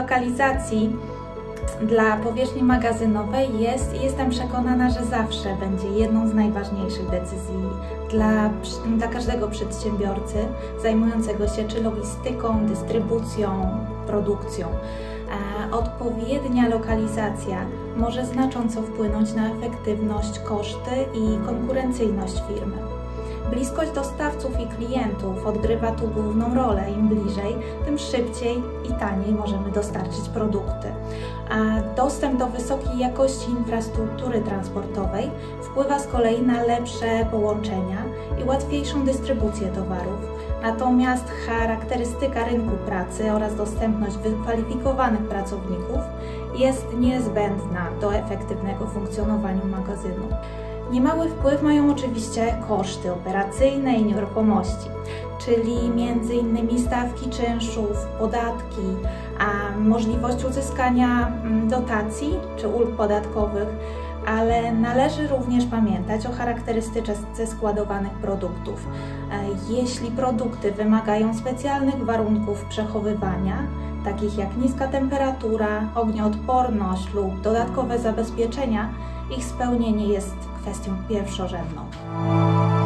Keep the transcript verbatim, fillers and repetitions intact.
lokalizacji dla powierzchni magazynowej jest i jestem przekonana, że zawsze będzie jedną z najważniejszych decyzji dla, dla każdego przedsiębiorcy zajmującego się czy logistyką, dystrybucją, produkcją. Odpowiednia lokalizacja może znacząco wpłynąć na efektywność, koszty i konkurencyjność firmy. Bliskość dostawców i klientów odgrywa tu główną rolę. Im bliżej, tym szybciej i taniej możemy dostarczyć produkty. A dostęp do wysokiej jakości infrastruktury transportowej wpływa z kolei na lepsze połączenia i łatwiejszą dystrybucję towarów. Natomiast charakterystyka rynku pracy oraz dostępność wykwalifikowanych pracowników jest niezbędna do efektywnego funkcjonowania magazynu. Niemały wpływ mają oczywiście koszty operacyjne i nieruchomości, czyli między innymi stawki czynszów, podatki, a możliwość uzyskania dotacji czy ulg podatkowych, ale należy również pamiętać o charakterystyce składowanych produktów. Jeśli produkty wymagają specjalnych warunków przechowywania, takich jak niska temperatura, ognioodporność lub dodatkowe zabezpieczenia, ich spełnienie jest kwestią pierwszorzędną.